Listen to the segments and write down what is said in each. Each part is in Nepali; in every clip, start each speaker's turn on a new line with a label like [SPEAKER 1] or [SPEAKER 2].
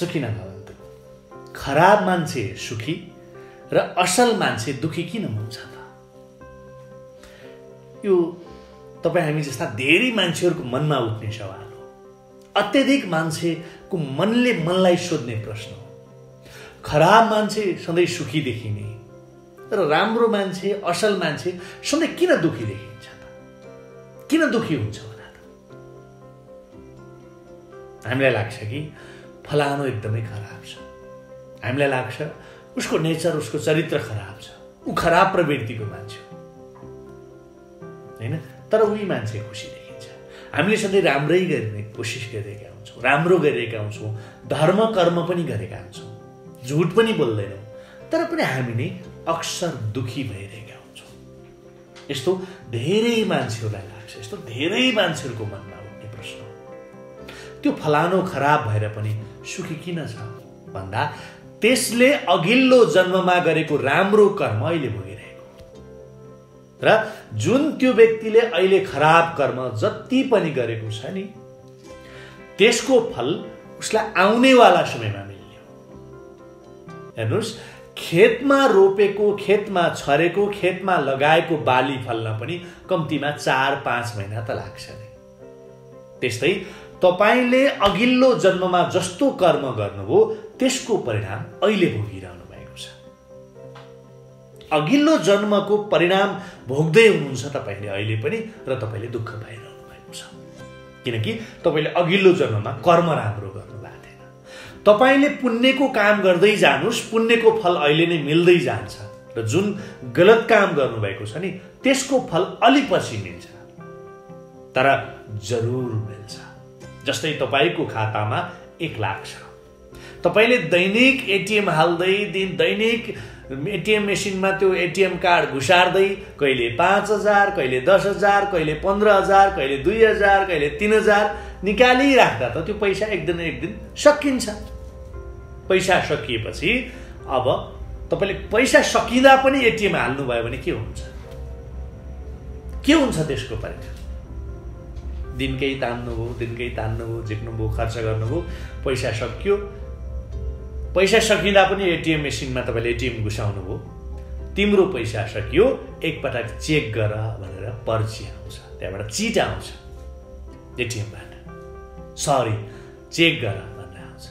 [SPEAKER 1] किन भगवन्तु? खराब मान्छे सुखी र असल मान्छे दुखी किन हुन्छ त? यो तपाईँ हामी जस्ता धेरै मान्छेहरूको मनमा उठ्ने सवाल हो। अत्यधिक मान्छेको मनले मनलाई सोध्ने प्रश्न हो। खराब मान्छे सधैँ सुखी देखिने र राम्रो मान्छे असल मान्छे सधैँ किन दुखी देखिन्छ त? किन दुखी हुन्छ होला त? हामीलाई लाग्छ कि फलानु एकदमै खराब छ, हामीलाई लाग्छ उसको नेचर, उसको चरित्र खराब छ, ऊ खराब प्रवृत्तिको मान्छे हो, होइन? तर उही मान्छे खुसी देखिन्छ। हामीले सधैँ राम्रै गर्ने कोसिस गरिरहेका हुन्छौँ, राम्रो गरिरहेका हुन्छौँ, धर्म कर्म पनि गरेका हुन्छौँ, झुट पनि बोल्दैनौँ, तर पनि हामी नै अक्सर दुखी भइरहेका हुन्छौँ। यस्तो धेरै मान्छेहरूलाई लाग्छ, यस्तो धेरै मान्छेहरूको मनमा उठ्ने प्रश्न हो। त्यो फलानो खराब भएर पनि सुखी किन छ भन्दा त्यसले अघिल्लो जन्ममा गरेको राम्रो कर्म अहिले भोगिरहेको, र जुन त्यो व्यक्तिले अहिले खराब कर्म जति पनि गरेको छ नि त्यसको फल उसलाई आउनेवाला समयमा मिल्ने हो। हेर्नुहोस्, खेतमा रोपेको, खेतमा छरेको, खेतमा लगाएको बाली फल्न पनि कम्तीमा 4-5 महिना त लाग्छ नि। त्यस्तै तपाईले अघिल्लो जन्ममा जस्तो कर्म गर्नुभयो त्यसको परिणाम अहिले भोगिरहनु भएको छ। अघिल्लो जन्मको परिणाम भोग्दै हुनुहुन्छ तपाईले अहिले पनि, र तपाईले दुःख पाइरहनु भएको छ। किनकि तपाईले अघिल्लो जन्ममा कर्म राम्रो गर्नुभएको थिएन। तपाईले पुण्यको काम गर्दै जानुस्, पुण्यको फल अहिले नै मिल्दै जान्छ, र जुन गलत काम गर्नुभएको छ नि त्यसको फल अलि पछि मिल्छ, तर जरुर मिल्छ। जस्तै तपाईको खातामा 1 लाख छ, तपाईले दैनिक एटीएम हाल्दै, दैनिक एटीएम मेसिनमा त्यो एटीएम कार्ड घुसार्दै कहिले 5,000, कहिले 10,000, कहिले 15,000, कहिले 2,000, कहिले 3,000 निकालिराख्दा त त्यो पैसा एक दिन सकिन्छ। पैसा सकिएपछि अब तपाईले पैसा सकिँदा पनि एटीएम हाल्नु भयो भने के हुन्छ? के हुन्छ त्यसको परिणाम? दिनकै तान्नुभयो, झिक्नुभयो, खर्च गर्नुभयो, पैसा सकियो। पैसा सकिँदा पनि एटीएम मेसिनमा तपाईले एटीएम घुसाउनु भयो, तिम्रो पैसा सकियो, एकपटक चेक गर भनेर पर्ची आउँछ, त्यहाँबाट चिट आउँछ एटीएमबाट, सरी चेक गर भनेर आउँछ।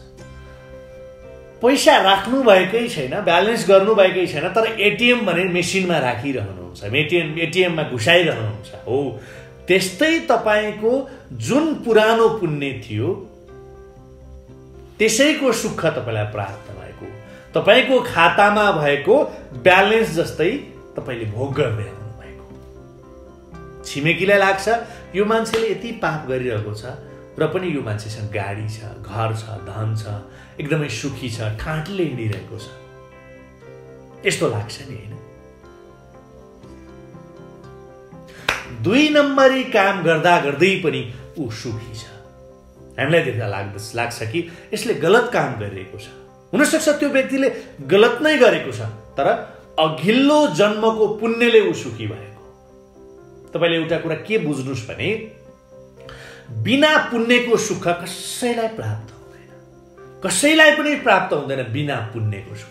[SPEAKER 1] पैसा राख्नु भएकै छैन, ब्यालेन्स गर्नु भएकै छैन, तर एटीएम भने मेसिनमा राखिरहनुहुन्छ, एटीएममा घुसाइरहनुहुन्छ। हो त्यस्तै तपाईको जुन पुरानो पुण्य थियो त्यसैको सुख तपाईलाई प्राप्त भएको, तपाईको खातामा भएको ब्यालेन्स जस्तै तपाईले भोग गर्दै आउनु भएको। छिमेकीलाई लाग्छ यो मान्छेले यति पाप गरिरहेको छ र पनि यो मान्छेसँग गाडी छ, घर छ, धन छ, एकदमै सुखी छ, ठाँटले हिँडिरहेको छ, यस्तो लाग्छ नि, हैन? 2 नम्बरी काम गर्दा गर्दै पनि ऊ सुखी छ। हामीलाई देख्दा लाग्छ कि यसले गलत काम गरिरहेको छ। हुनसक्छ त्यो व्यक्तिले गलत नै गरेको छ, तर अघिल्लो जन्मको पुण्यले ऊ सुखी भएको। तपाईले एउटा कुरा के बुझ्नुस् भने बिना पुण्यको सुख कसैलाई प्राप्त हुँदैन, कसैलाई पनि प्राप्त हुँदैन बिना पुण्यको सुख।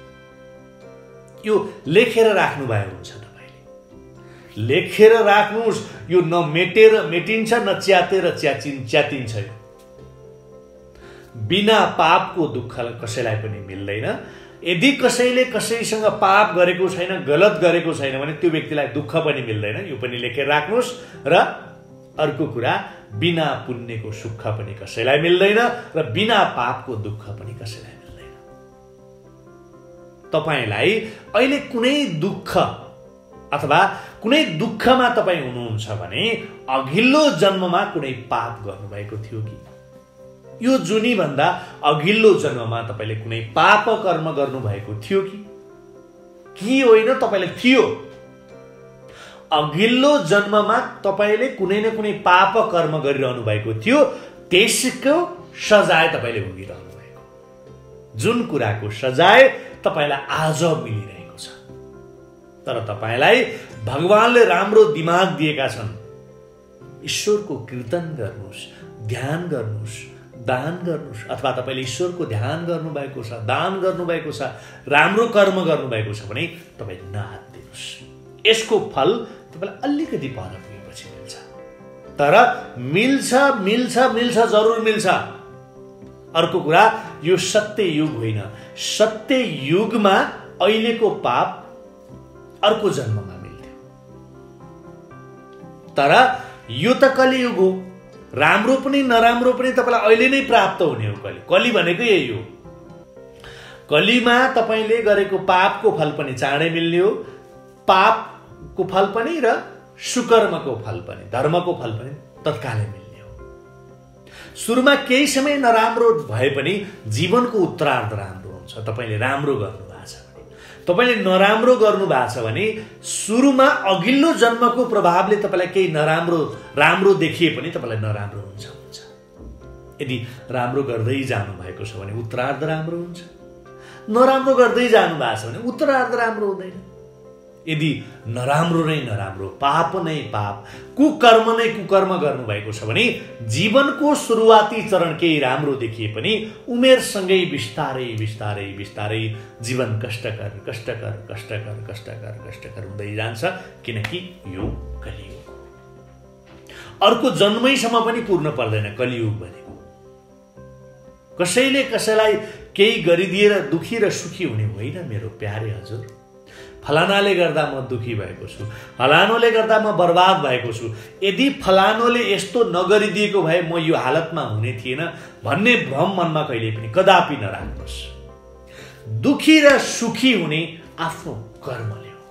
[SPEAKER 1] यो लेखेर राख्नु भएको हुन्छ, तपाईले लेखेर राख्नुस्। यो न मेटिन्छ, न च्यातेर च्यातिन्छ। बिना पापको दुःख कसैलाई पनि मिल्दैन। यदि कसैले कसैसँग पाप गरेको छैन, गलत गरेको छैन भने त्यो व्यक्तिलाई दुःख पनि मिल्दैन। यो पनि लेखेर राख्नुस्। र अर्को कुरा, बिना पुण्यको सुख पनि कसैलाई मिल्दैन र बिना पापको दुःख पनि कसैलाई मिल्दैन। तपाईलाई अहिले कुनै दुःख अथवा कुनै दुःखमा तपाईँ हुनुहुन्छ भने अघिल्लो जन्ममा कुनै पाप गर्नुभएको थियो कि? यो जुनी भन्दा अघिल्लो जन्ममा तपाईले कुनै पाप कर्म गर्नुभएको थियो कि होइन? तपाईले थियो। अघिल्लो जन्ममा तपाईले कुनै न कुनै पाप कर्म गरिरहनु भएको थियो, त्यसको सजाय तपाईले भोगिरहनु भएको। जुन कुराको सजाय तपाईलाई आज मिलिरहेको छ, तर तपाईलाई भगवानले राम्रो दिमाग दिएका छन्। ईश्वरको कीर्तन गर्नुस्, ध्यान गर्नुस्, दान गर्नुहोस्, अथवा तपाईँले ईश्वरको ध्यान गर्नुभएको छ, दान गर्नुभएको छ, राम्रो कर्म गर्नुभएको छ भने तपाईँ नआत्तिनुहोस्। यसको फल तपाईँलाई अलिकति पर पुगेपछि मिल्छ। तर मिल्छ मिल्छ मिल्छ जरुर मिल्छ। अर्को कुरा, यो सत्य युग होइन। सत्य युगमा अहिलेको पाप अर्को जन्ममा मिल्थ्यो। तर यो त कलियुग हो। राम्रो पनि नराम्रो पनि तपाईँलाई अहिले नै प्राप्त हुने हो। कली भनेको यही हो। कलीमा तपाईँले गरेको पापको फल पनि चाँडै मिल्ने हो, पापको फल पनि र सुकर्मको फल पनि, धर्मको फल पनि तत्कालै मिल्ने हो। सुरुमा केही समय नराम्रो भए पनि जीवनको उत्तरार्ध राम्रो हुन्छ। तपाईँले राम्रो गर्नुभएको छ भने, तपाईँले नराम्रो गर्नुभएको छ भने सुरुमा अघिल्लो जन्मको प्रभावले तपाईँलाई केही राम्रो देखिए पनि तपाईँलाई नराम्रो हुन्छ। यदि राम्रो गर्दै जानु भएको छ भने उत्तरार्ध राम्रो हुन्छ, नराम्रो गर्दै जानु भएको छ भने उत्तरार्ध राम्रो हुँदैन। यदि नराम्रो नै नराम्रो, पाप नै पाप, कुकर्म नै कुकर्म गर्नुभएको छ भने जीवनको सुरुवाती चरण केही राम्रो देखिए पनि उमेरसँगै बिस्तारै बिस्तारै बिस्तारै जीवन कष्टकर कष्टकर कष्टकर कष्टकर कष्टकर हुँदै जान्छ। किनकि यो कलियुग हो। अर्को जन्मैसम्म पनि पुग्न पर्दैन कलियुग भनेको। कसैले कसैलाई केही गरिदिएर दुखी र सुखी हुने होइन मेरो प्यारे हजुर। फलानाले गर्दा म दुखी भएको छु, फलानोले गर्दा म बर्बाद भएको छु, यदि फलानोले यस्तो नगरिदिएको भए म यो हालतमा हुने थिएन भन्ने भ्रम मनमा कहिले पनि कदापि नराख्नुहोस्। दुखी र सुखी हुने आफ्नो कर्मले हो।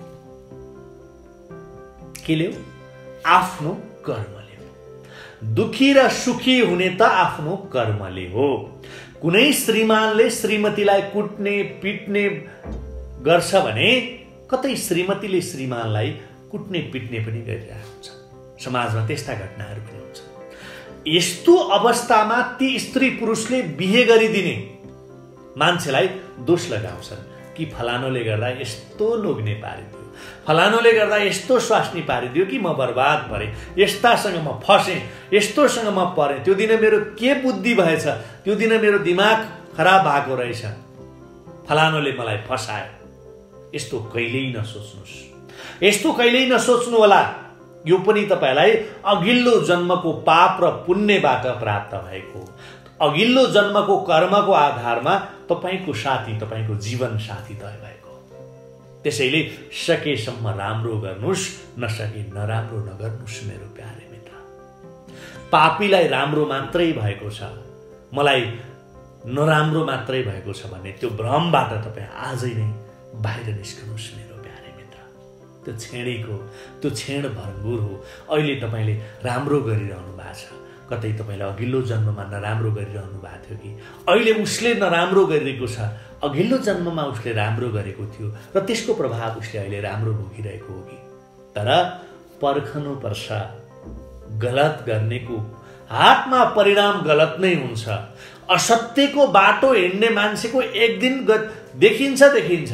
[SPEAKER 1] केले हो? आफ्नो कर्मले हो। दुखी र सुखी हुने त आफ्नो कर्मले हो। कुनै श्रीमानले श्रीमतीलाई कुट्ने पिट्ने गर्छ भने कतै श्रीमतीले श्रीमानलाई कुट्ने पिट्ने पनि गरिरहेको हुन्छ। समाजमा त्यस्ता घटनाहरू पनि हुन्छ। यस्तो अवस्थामा ती स्त्री पुरुषले बिहे गरिदिने मान्छेलाई दोष लगाउँछन् कि फलानोले गर्दा यस्तो लोग्ने पारिदियो, फलानोले गर्दा यस्तो स्वास्नी पारिदियो कि म बर्बाद परेँ, यस्तासँग म फसेँ, यस्तोसँग म परेँ, त्यो दिन मेरो के बुद्धि भएछ, त्यो दिन मेरो दिमाग खराब भएको रहेछ, फलानोले मलाई फसायो। यस्तो कहिल्यै नसोच्नुहोस्। यस्तो कहिल्यै नसोच्नु होला। यो पनि तपाईँलाई अघिल्लो जन्मको पाप र पुण्यबाट प्राप्त भएको, अघिल्लो जन्मको कर्मको आधारमा तपाईँको साथी, तपाईँको जीवन साथी तय भएको। त्यसैले सकेसम्म राम्रो गर्नुहोस्, नसके नराम्रो नगर्नुहोस् मेरो प्यारे मित्र। पापीलाई राम्रो मात्रै भएको छ, मलाई नराम्रो मात्रै भएको छ भन्ने त्यो भ्रमबाट तपाईँ आजै नै बाहिर निस्कनुहोस् मेरो प्यारे मित्र। त्यो छेडीको त्यो छेड भरङ्गुर हो। अहिले तपाईँले राम्रो गरिरहनु भएको छ, कतै तपाईँले अघिल्लो जन्ममा नराम्रो गरिरहनु भएको थियो कि अहिले उसले नराम्रो गरिरहेको छ, अघिल्लो जन्ममा उसले राम्रो गरेको थियो र त्यसको प्रभाव उसले अहिले राम्रो भोगिरहेको हो कि। तर पर्खनुपर्छ। गलत गर्नेको हातमा परिणाम गलत नै हुन्छ। असत्यको बाटो हिँड्ने मान्छेको एक दिन देखिन्छ।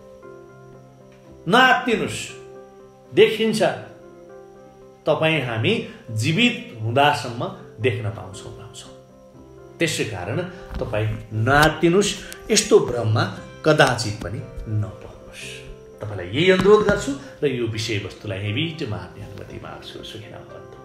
[SPEAKER 1] नआत्तिनुहोस्, देखिन्छ। तपाईँ हामी जीवित हुँदासम्म देख्न पाउँछौँ। त्यसै कारण तपाईँ नआत्तिनुहोस्, यस्तो भ्रममा कदाचित पनि नपर्नुहोस्। तपाईँलाई यही अनुरोध गर्छु र यो विषयवस्तुलाई यही बिचमा अनुमति माग्छु। सुखी हुनुहोस्।